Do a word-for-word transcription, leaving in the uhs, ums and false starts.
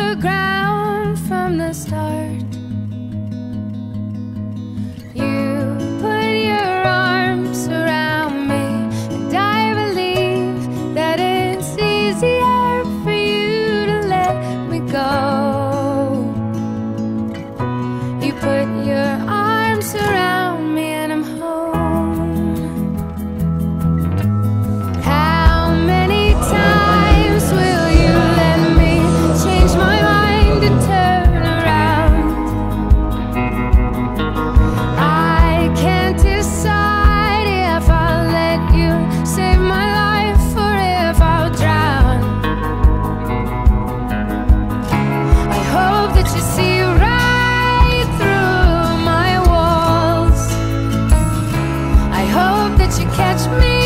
the ground from the start. You put your arms around me, and I believe that it's easier for you to let me go. You put your arms around me and I'm home. How many times will you let me change my mind and turn around? I can't decide if I'll let you save my life or if I'll drown. I hope that you see right through my walls. I hope that you catch me